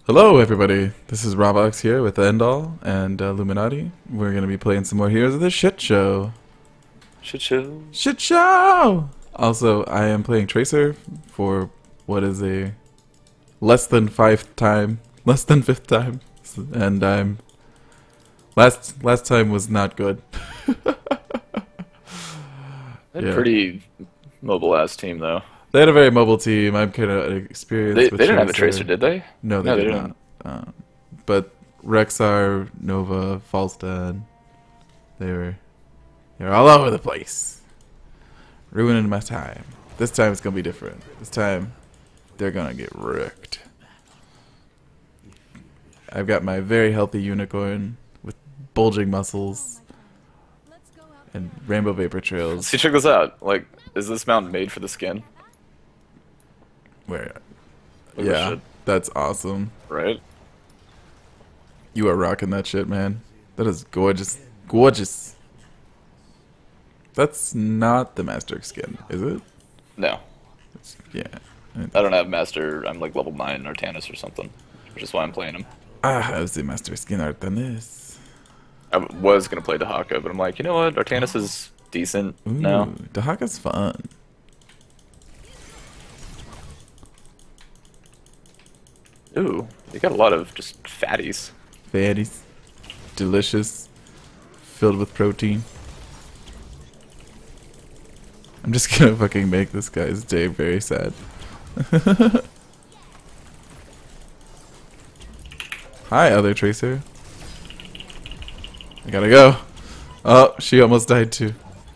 Hello everybody, this is RawVox here with Endall and Illuminati. We're going to be playing some more Heroes of the Shit Show. Shit show. Shit Show! Also, I am playing Tracer for what is a less than fifth time. And I'm... Last time was not good. They're pretty mobile-ass team, though. They had a very mobile team. I'm kind of experienced with They didn't have a Tracer, did they? No, they did not. But Rexar, Nova, Falstad, they're all over the place. Ruining my time. This time it's going to be different. This time they're going to get wrecked. I've got my very healthy unicorn with bulging muscles and rainbow vapor trails. See, check this out. Like, is this mount made for the skin? Where? Look at this Yeah, shit. that's awesome. Right? You are rocking that shit, man. That is gorgeous. Gorgeous. That's not the Master skin, is it? No. Yeah. I don't have Master. I'm like level 9 Artanis or something, which is why I'm playing him. I have the Master skin art than this. I was going to play Dahaka, but I'm like, you know what? Artanis is decent Ooh, now. Dahaka's fun. Ooh, you got a lot of just fatties. Fatties. Delicious. Filled with protein. I'm just gonna fucking make this guy's day very sad. Hi, other Tracer. I gotta go. Oh, she almost died too.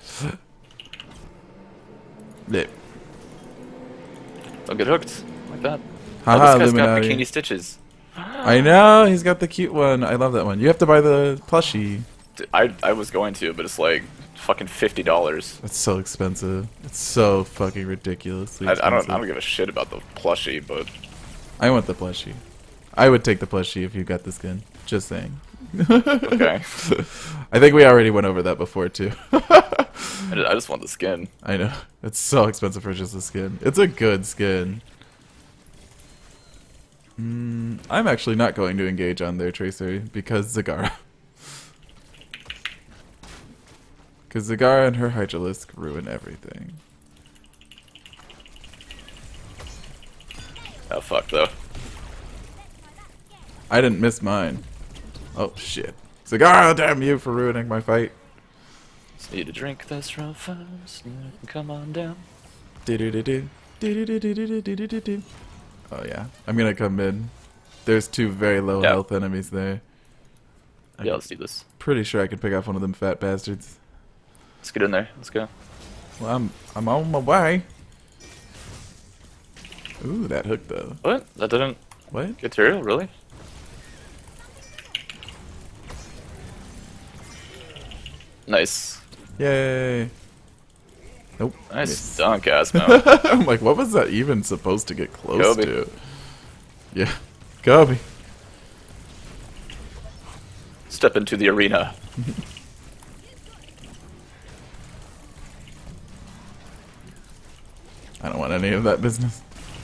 Yep. Don't get hooked like that. Haha, Oh, this guy's got Illuminati. bikini stitches. I know, he's got the cute one. I love that one. You have to buy the plushie. I was going to, but it's like fucking $50. That's so expensive. It's so fucking ridiculously expensive. I don't give a shit about the plushie, but I want the plushie. I would take the plushie if you got the skin. Just saying. okay. I think we already went over that before too. I just want the skin. I know. It's so expensive for just the skin. It's a good skin. I'm actually not going to engage on their Tracer because Zagara. Because Zagara and her Hydralisk ruin everything. Oh fuck though. I didn't miss mine. Oh shit. Zagara, damn you for ruining my fight. Just need to drink this real fast. Come on down. Do-do-do-do. Do-do-do-do-do-do-do-do. Oh yeah. I'm gonna come in. There's two very low health enemies there. Yeah, let's do this. Pretty sure I can pick off one of them fat bastards. Let's get in there. Let's go. Well, I'm on my way. Ooh, that hook though. What? That didn't What? get through? Really? Nice. Yay. Nope. Nice Miss. dunk, Asmo. I'm like, what was that even supposed to get close Kobe. to? Yeah. Kobe. Step into the arena. I don't want any of that business.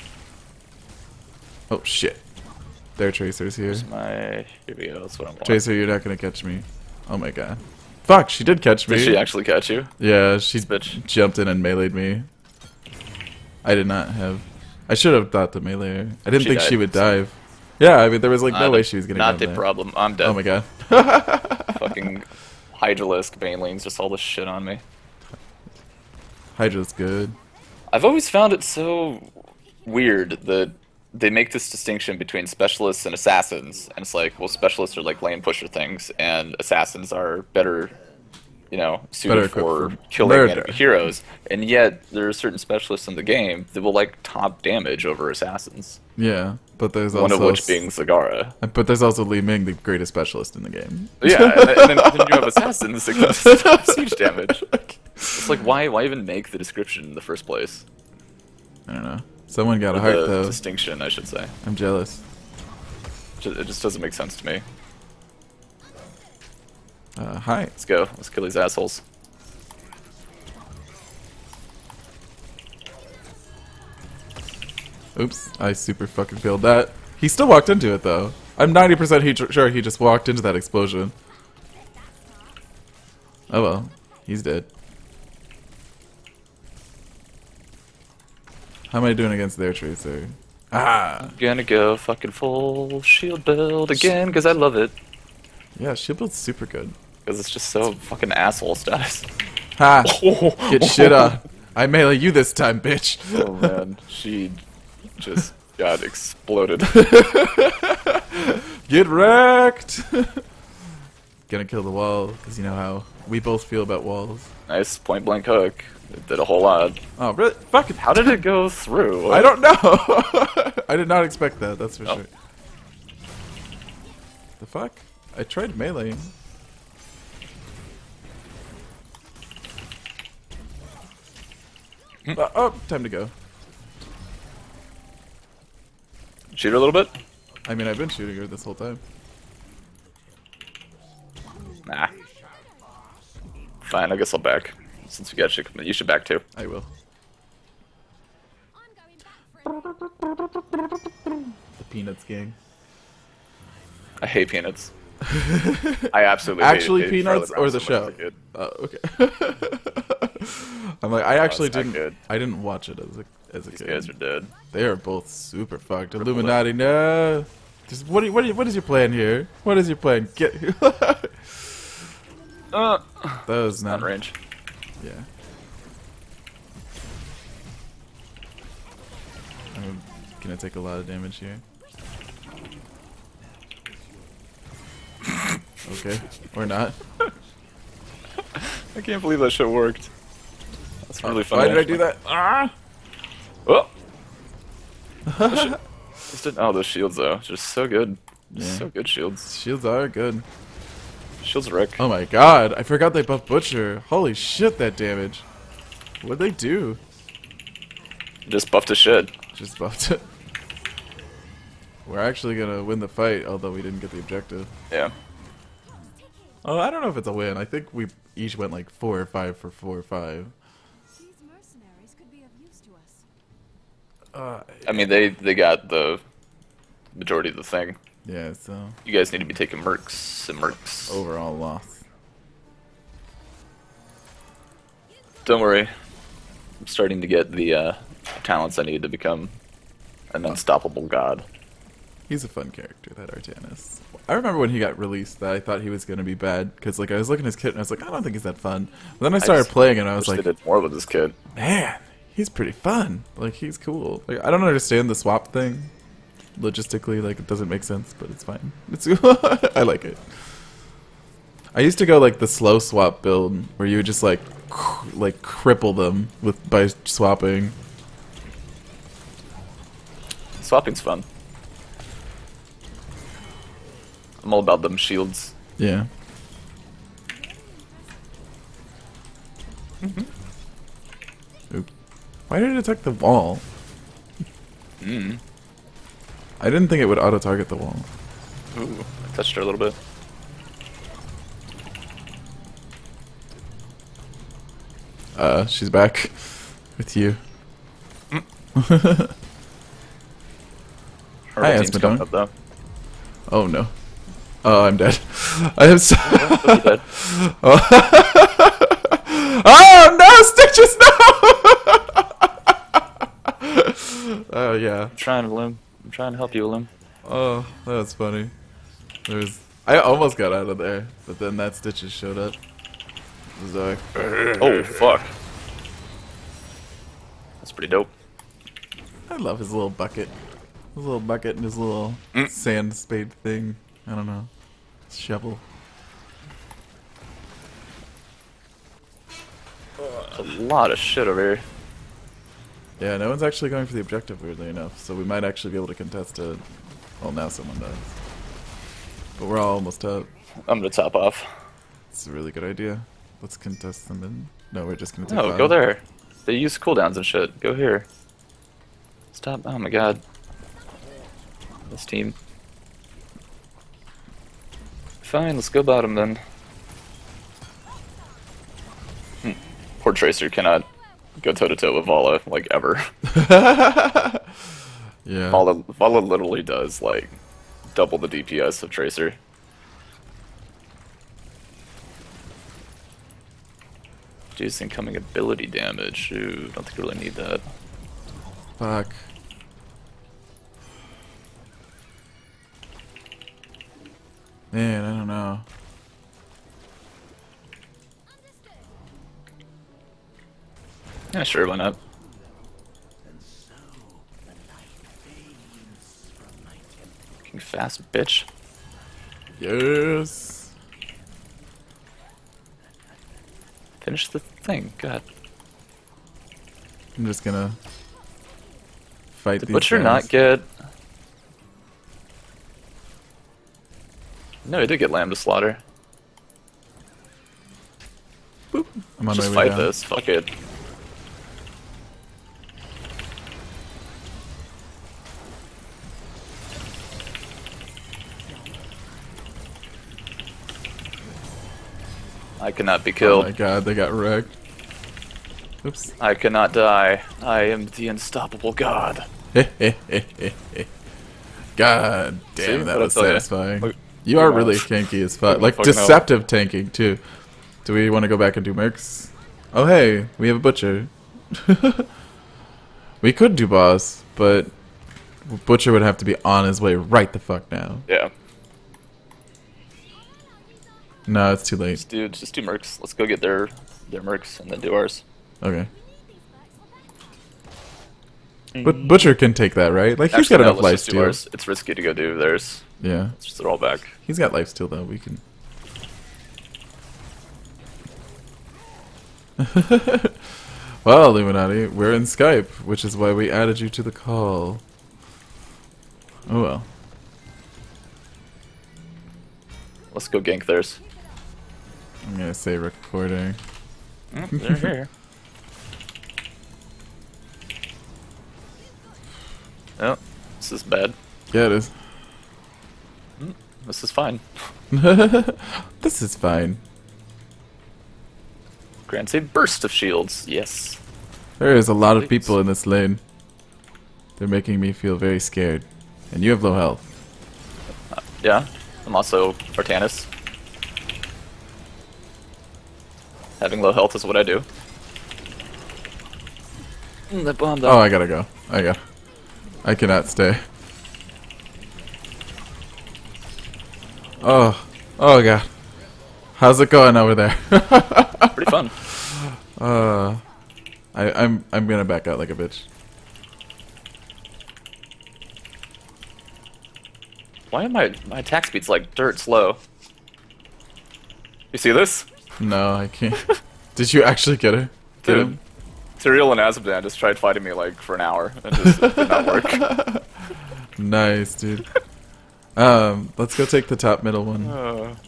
Oh shit. There are Tracers here. Here we go. That's what I'm wanting. Tracer, you're not gonna catch me. Oh my god. Fuck, she did catch me. Did she actually catch you? Yeah, she This bitch. jumped in and meleeed me. I did not have... I should have thought to melee her. I didn't She think she died, would so- dive. Yeah, I mean, there was like no way she was gonna Not get the there. problem. I'm dead. Oh my god. Fucking Hydralisk, Banelings, just all this shit on me. Hydra's good. I've always found it so weird that they make this distinction between specialists and assassins, and it's like, well, specialists are like lane pusher things, and assassins are better, you know, suited Better equipped for for killing murder. enemy heroes. And yet, there are certain specialists in the game that will like top damage over assassins. Yeah, but there's One also... of which being Zagara. But there's also Li Ming, the greatest specialist in the game. Yeah, and then you have assassins that can stop siege damage. It's like, why even make the description in the first place? I don't know. Someone got a heart, The though. distinction, I should say. I'm jealous. It just doesn't make sense to me. Hi. Let's go. Let's kill these assholes. Oops, I super fucking failed that. He still walked into it though. I'm 90% sure he just walked into that explosion. Oh well, he's dead. How am I doing against their tracer? Ah! Gonna go fucking full shield build again, because I love it. Yeah, shield build's super good. Because it's just so fucking asshole status. Ha! Get shit on. I melee you this time, bitch. Oh man, she just got exploded. Get wrecked! Gonna kill the wall, because you know how we both feel about walls. Nice point blank hook. It did a whole lot. Oh, really? Fuck it. How did it go through? I don't know. I did not expect that, that's for sure. The fuck? I tried meleeing. Oh, time to go. Shoot her a little bit? I mean, I've been shooting her this whole time. Nah. Fine, I guess I'll back. Since we got you should back too. I will. The Peanuts gang. I hate Peanuts. I absolutely Actually hate Peanuts Charlotte or the Brown so show? much. Okay. I'm like, I actually it's not didn't. good. I didn't watch it as a These kid. guys are dead. They are both super fucked. Illuminati, no. Just what is your plan here? What is your plan? Get. That was On not range. Yeah. I'm gonna take a lot of damage here. Okay, or not. I can't believe that shit worked. That's really funny. Why did I do that? Ah! Oh! Oh, those shields though, just so good. Yeah. So good shields. Shields are good. Shields wreck. Oh my god, I forgot they buffed Butcher. Holy shit, that damage. What'd they do? Just buffed to shit. Just buffed it. We're actually gonna win the fight, although we didn't get the objective. Yeah. Oh, I don't know if it's a win. I think we each went like 4 or 5 for 4 or 5. These mercenaries could be of use to us. I mean, they got the majority of the thing. Yeah, so You guys need to be taking mercs and mercs. overall loss. Don't worry. I'm starting to get the talents I need to become an unstoppable god. He's a fun character, that Artanis. I remember when he got released that I thought he was going to be bad, because like I was looking at his kit and I was like, I don't think he's that fun. But then I started playing and I was Wish like, they did more with this kid. man, he's pretty fun. Like, he's cool. Like, I don't understand the swap thing. Logistically, like, it doesn't make sense, but it's fine. It's I like it. I used to go like the slow swap build, where you would just like cripple them by swapping. Swapping's fun. I'm all about them shields. Yeah. Oop. Why did it attack the wall? I didn't think it would auto-target the wall. Ooh, I touched her a little bit. She's back with you. Her Hi, whole team's Espadon. coming up though. Oh no. Oh, I'm dead. I am so. You're dead. Oh no, Stitches, no! Oh yeah. I'm trying, Lim. I'm trying to help you, Lim. Oh, that was funny. I almost got out of there, but then that Stitches showed up. It was like, Oh, fuck. That's pretty dope. I love his little bucket. His little bucket and his little sand spade thing. I don't know. Shovel. A lot of shit over here. Yeah, no one's actually going for the objective, weirdly enough, so we might actually be able to contest it. Well, now someone does. But we're all almost up. I'm gonna top off. It's a really good idea. Let's contest them in. No, we're just gonna take No, bottom. go there. They use cooldowns and shit. Go here. Stop. Oh my god. This team. Fine, let's go bottom then. Poor Tracer cannot go toe to toe with Vala, like, ever. Yeah. Vala literally does like double the DPS of Tracer. Reduce incoming ability damage. Ooh, don't think we really need that. Fuck. Man, I don't know. Yeah, sure, why not? Fucking fast, bitch. Yes. Finish the thing, God. I'm just gonna fight Did these Butcher guys. not get... No, he did get Lamb to slaughter. Boop. I'm on Just my way fight down. this, fuck it. I cannot be Oh killed. my god, they got wrecked. Oops. I cannot die. I am the unstoppable god. God damn, See? that What was I tell ya? satisfying. Look- You are look at really that. tanky as fuck. Look Like, fucking deceptive tanking, too. Do we want to go back and do mercs? Oh, hey, we have a butcher. We could do boss, but butcher would have to be on his way right the fuck now. Yeah, No, it's too late. just do mercs. Let's go get their mercs and then do ours. Okay. But butcher can take that, right? Like, he's Actually, got no, enough let's just do lifesteal. ours. It's risky to go do theirs. Yeah. Let's just roll back. He's got lifesteal, though. We can... Well, Illuminati, we're in Skype, which is why we added you to the call. Oh well. Let's go gank theirs. I'm gonna say recording. They're here. Oh, this is bad. Yeah, it is. This is fine. This is fine. Grants a burst of shields. Yes. There is a lot of Please. people in this lane. They're making me feel very scared. And you have low health. Yeah. I'm also Artanis. Having low health is what I do. That bombed Oh, I gotta go. I cannot stay. Oh god. How's it going over there? Pretty fun. I'm gonna back out like a bitch. Why am my attack speed's like dirt slow? You see this? No, I can't. Did you actually get her? Get Dude. him? Tyrael and Azabdan just tried fighting me like for an hour and just did not work. Nice, dude. Let's go take the top middle one.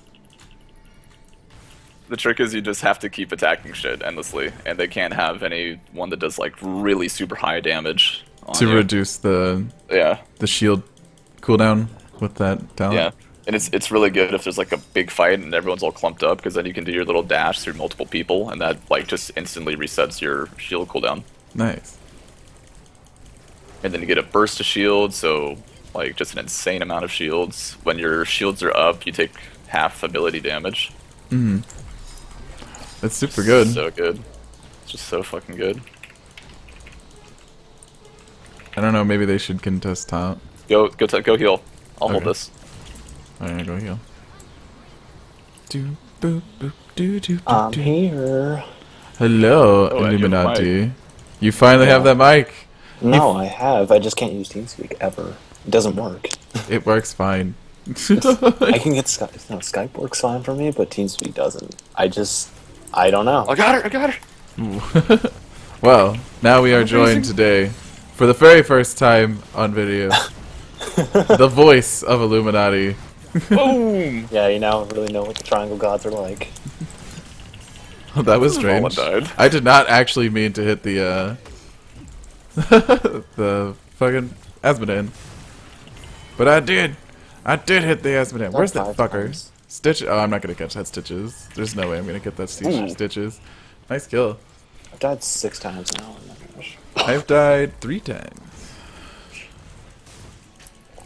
The trick is you just have to keep attacking shit endlessly, and they can't have any one that does like really super high damage on To you. reduce the Yeah, shield cooldown with that talent. yeah. And it's really good if there's like a big fight and everyone's all clumped up, because then you can do your little dash through multiple people, and that like just instantly resets your shield cooldown. Nice. And then you get a burst of shield, so like just an insane amount of shields. When your shields are up, you take half ability damage. Mm-hmm. That's super good. So good. It's just so fucking good. I don't know, maybe they should contest top. Go heal. I'll hold Okay. this. Alright, go heal. Do boop boop do do I'm do. here. Hello, Oh, and you have a Illuminati. You finally have that mic. No, I have. I just can't use TeamSpeak ever. It doesn't work. It works fine. I can get Skype. No, Skype works fine for me, but TeamSpeak doesn't. I don't know. I got her! Well, now we are joined today, for the very first time on video, the voice of Illuminati. Boom! Yeah, you now really know what the triangle gods are like. That was strange. Vala died. I did not actually mean to hit the the fucking Asmodan, but I did. I did hit the Asmodan. Where's that 5 fucker? times. Stitch. Oh, I'm not gonna catch that Stitches. There's no way I'm gonna get that Ooh. Stitches. Nice kill. I've died 6 times now. Oh my gosh. I've died 3 times.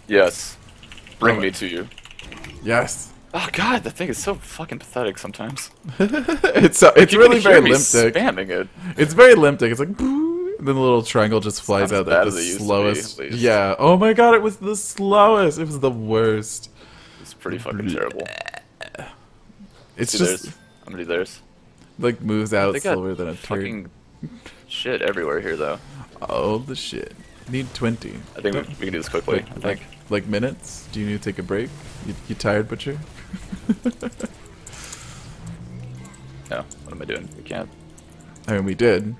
Yes. Bring Oh. me to you. Yes. Oh god, that thing is so fucking pathetic sometimes. It's You really can hear very me limptic. spamming it. It's very limptic. It's like, boo, and then the little triangle just flies not out as bad like the as it used to be, slowest. at least. Yeah. Oh my god, it was the slowest. It was the worst. It's pretty fucking terrible. It's See just theirs? How many theirs? like moves out They got slower than a turd. fucking shit everywhere here, though. Oh the shit. Need 20. I think we can do this quickly. I think. Like minutes? Do you need to take a break? You tired, Butcher? No. What am I doing? We can't. I mean, we did.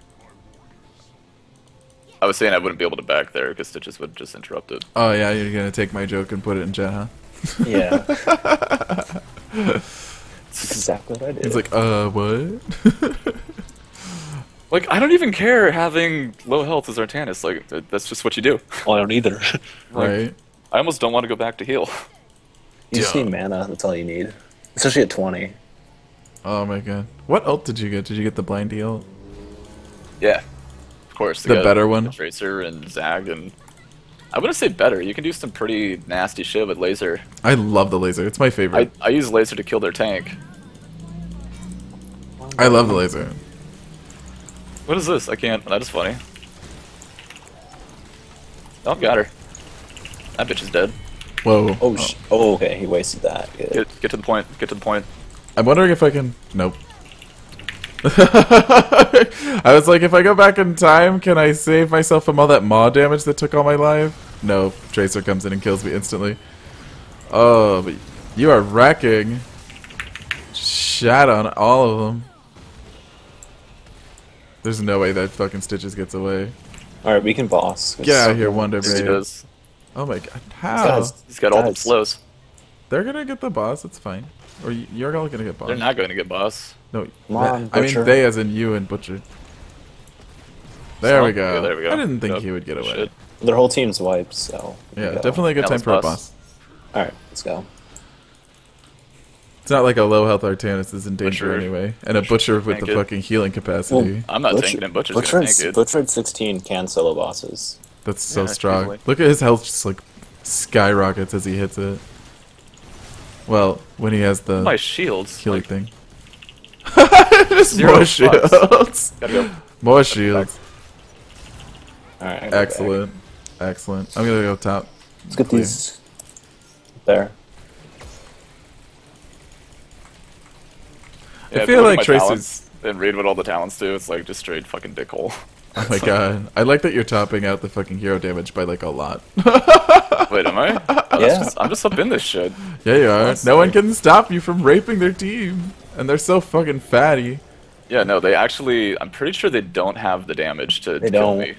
I was saying I wouldn't be able to back there because Stitches would just interrupt it. Oh yeah, you're gonna take my joke and put it in chat, huh? Yeah. That's exactly what I did. He's like, what? Like, I don't even care having low health as Artanis. Like, that's just what you do. Oh, I don't either. Right? I almost don't want to go back to heal. You just need mana, that's all you need. Especially at 20. Oh my god. What ult did you get? Did you get the blindy ult? Yeah. Of course. The better one? Tracer and Zag and... I wouldn't say better. You can do some pretty nasty shit with laser. I love the laser. It's my favorite. I use laser to kill their tank. I love the laser. What is this? I can't. That is funny. Oh, got her. That bitch is dead. Whoa. Oh, okay, he wasted that. Good. Get to the point. Get to the point. I'm wondering if I can... Nope. I was like, if I go back in time, can I save myself from all that maw damage that took all my life? No. Tracer comes in and kills me instantly. Oh, but you are wrecking. Shat on all of them. There's no way that fucking Stitches gets away. Alright, we can boss. Get out of here, Wonder Yes, he Babe. does. Oh my god. How? He's got all the slows. They're gonna get the boss, it's fine. Or you're all gonna get boss. They're not going to get boss. No, Come on, I mean Butcher. they as in you and Butcher. There we go. Yeah, there we go. I didn't think Yep. he would get away. Shit. Their whole team's wiped, so... Yeah, definitely a good Now time let's for a boss. boss. Alright, let's go. It's not like a low health Artanis is in danger Butcher. anyway. And a Butcher with the tank it. fucking healing capacity. I'm not tanking it. Butcher's going to tank it. Butcher at 16 can solo bosses. That's so Yeah, strong. easily. Look at his health just like skyrockets as he hits it. Well, when he has the My shields. healing Like, thing. Just Zero more fucks. shields. gotta go. More shields. Alright, Excellent. Excellent. I'm gonna go top. Let's get these... There. Yeah, I feel look at like my Tracer's... talents And read what all the talents do. It's like just straight fucking dickhole. Oh my god. I like that you're topping out the fucking hero damage by like a lot. Wait, am I? Oh, Yeah. I'm just up in this shit. Yeah, you are. Honestly. No one can stop you from raping their team. And they're so fucking fatty. Yeah, no, they actually. I'm pretty sure they don't have the damage to They kill don't. me.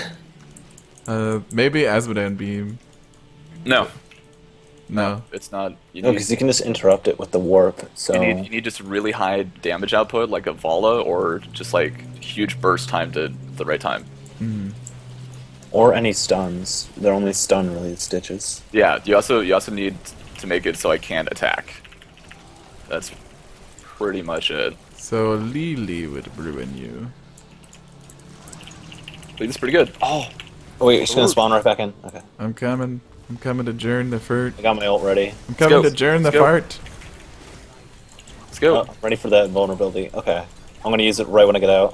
Maybe Asmodan Beam. No, No. it's not. You No, need, because you can just interrupt it with the warp, so... you need just really high damage output, like a Vala, or just like huge burst time to the right time. Or any stuns. They're only stun really Stitches. Yeah, you also need to make it so I can't attack. That's pretty much it. So Lily would ruin you. I think it's pretty good. Oh, Oh wait, she's gonna spawn right back in. Okay. I'm coming. I'm coming to journ the fart. I got my ult ready. I'm coming go. to journ the Let's go. fart. let's go. Oh, ready for that vulnerability. Okay. I'm gonna use it right when I get out.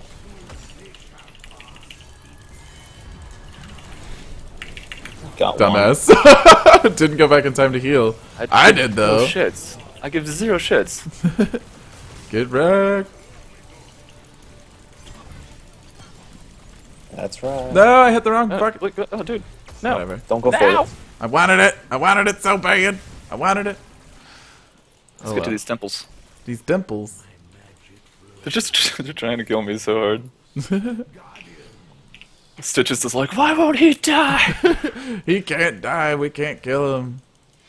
Got one. Dumbass. Didn't go back in time to heal. I did though. No shits. I give 0 shits. Get wrecked. That's right. No, I hit the wrong fuck. Look, oh, dude. No. Whatever. Don't go for Now. it. I wanted it. I wanted it so bad. I wanted it. Let's get to these temples. These dimples. They're just they're trying to kill me so hard. Stitches is like, why won't he die? He can't die. We can't kill him.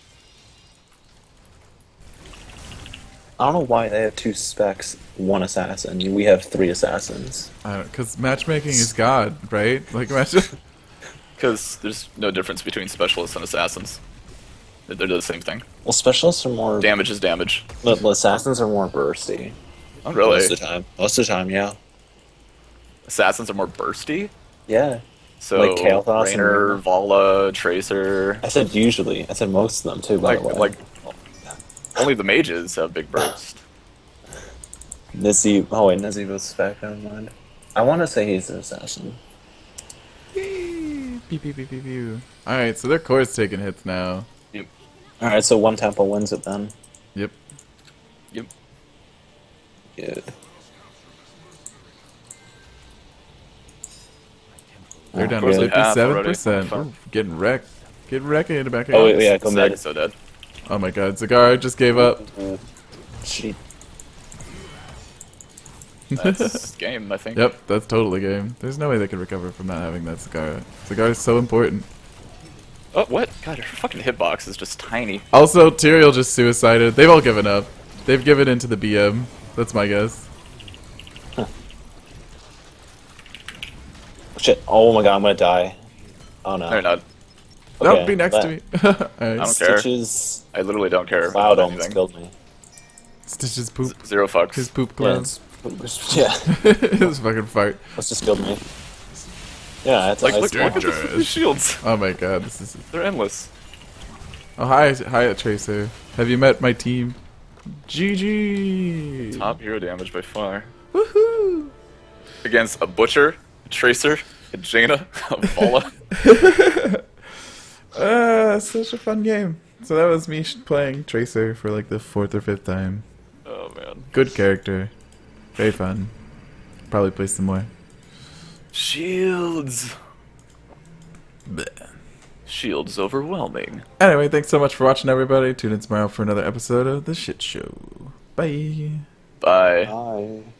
I don't know why they have 2 specs, 1 assassin. We have 3 assassins. I don't, cause matchmaking is God, right? Like imagine. Because there's no difference between specialists and assassins. They're the same thing. Well, specialists are more... Damage is damage. But assassins are more bursty. Oh, really? Most of the time. Most of the time, yeah. Assassins are more bursty? Yeah. So Like Kael'thas and Raynor, Raynor? Vala, Tracer. I said usually. I said most of them too. By the way, Like only the mages have big burst. Nizzy. Oh wait, Nizzy was back. Never mind. I want to say he's an assassin. Pew, pew, pew, pew, pew. Alright, so their core's taking hits now. Yep. All right, so one temple wins it then. Yep. Yep. Good. They're down to really? 57%. Already. Ooh, getting wrecked. Get wrecked in the back. Oh wait, yeah, go Zag mid. is so dead. Oh my god, Zagara just gave up. She. That's game, I think. Yep, that's totally game. There's no way they could recover from not having that Zagara. Zagara's so important. Oh, what? God, your fucking hitbox is just tiny. Also, Tyrael just suicided. They've all given up. They've given in to the BM. That's my guess. Shit. Oh my god, I'm gonna die. Oh no. They're not. Nope, Okay, be next that- to me. I Alright. don't care. Stitches. I literally don't care. Cloud about almost anything. killed me. Stitch's poop. Zero fucks. His poop Yeah, clouds. yeah. His fucking fart. That's just killed me. Yeah, it's Like, I look at Dangerous. the shields. Oh my god, this is. They're endless. Oh hi, Tracer. Have you met my team? GG. Top hero damage by far. Woohoo! Against a Butcher, a Tracer, a Jaina, a Vala. Such a fun game. So that was me playing Tracer for like the 4th or 5th time. Oh man. Good character. Very fun. Probably play some more. Shields. Bleh. Shields overwhelming. Anyway, thanks so much for watching, everybody. Tune in tomorrow for another episode of The Shit Show. Bye. Bye. Bye.